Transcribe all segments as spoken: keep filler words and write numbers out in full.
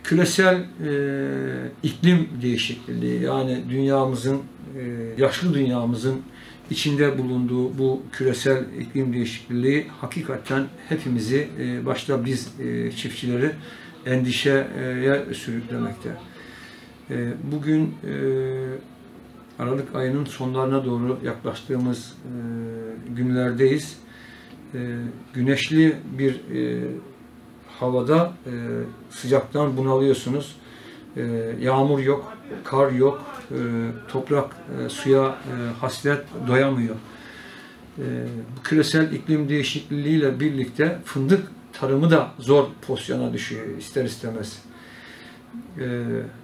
küresel e, iklim değişikliği, yani dünyamızın, e, yaşlı dünyamızın içinde bulunduğu bu küresel iklim değişikliği hakikaten hepimizi, e, başta biz e, çiftçileri endişeye sürüklemekte. E, bugün e, Aralık ayının sonlarına doğru yaklaştığımız e, günlerdeyiz. E, güneşli bir e, havada e, sıcaktan bunalıyorsunuz. E, yağmur yok, kar yok, e, toprak e, suya e, hasret doyamıyor. E, bu küresel iklim değişikliğiyle birlikte fındık tarımı da zor pozisyona düşüyor ister istemez. E,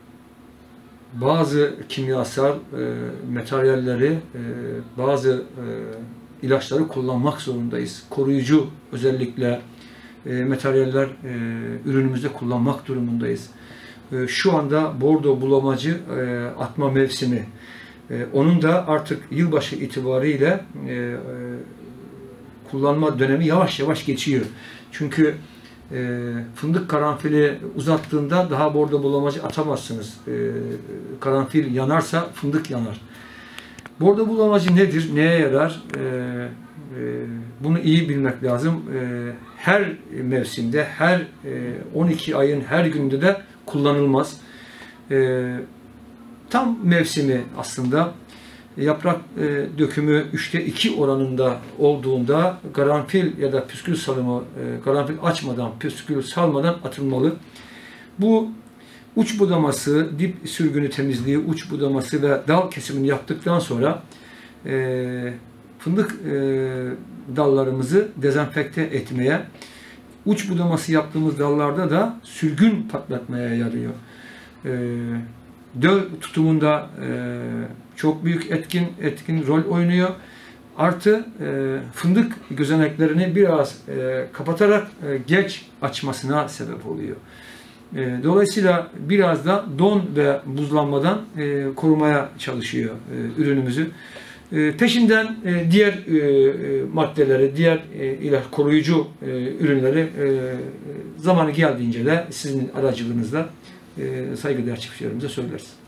bazı kimyasal e, materyalleri, e, bazı e, ilaçları kullanmak zorundayız. Koruyucu özellikle e, materyaller e, ürünümüzde kullanmak durumundayız. E, şu anda bordo bulamacı e, atma mevsimi. E, onun da artık yılbaşı itibariyle e, e, kullanma dönemi yavaş yavaş geçiyor. Çünkü e, fındık karanfili uzattığında daha bordo bulamacı atamazsınız. E, karanfil yanarsa fındık yanar. Bordo bulamacı nedir? Neye yarar? E, e, bunu iyi bilmek lazım. E, her mevsimde, her on iki ayın her günde de kullanılmaz. E, tam mevsimi aslında yaprak e, dökümü üçte iki oranında olduğunda karanfil ya da püskül salımı, e, karanfil açmadan, püskül salmadan atılmalı. Bu uç budaması, dip sürgünü temizliği, uç budaması ve dal kesimini yaptıktan sonra e, fındık e, dallarımızı dezenfekte etmeye, uç budaması yaptığımız dallarda da sürgün patlatmaya yarıyor. E, döl tutumunda e, çok büyük etkin etkin rol oynuyor. Artı e, fındık gözeneklerini biraz e, kapatarak e, geç açmasına sebep oluyor. E, dolayısıyla biraz da don ve buzlanmadan e, korumaya çalışıyor e, ürünümüzü. E, peşinden e, diğer e, maddeleri, diğer e, ilaç koruyucu e, ürünleri e, zamanı geldiğince de sizin aracılığınızla e, saygıdeğer çiftçilerimize söyleriz.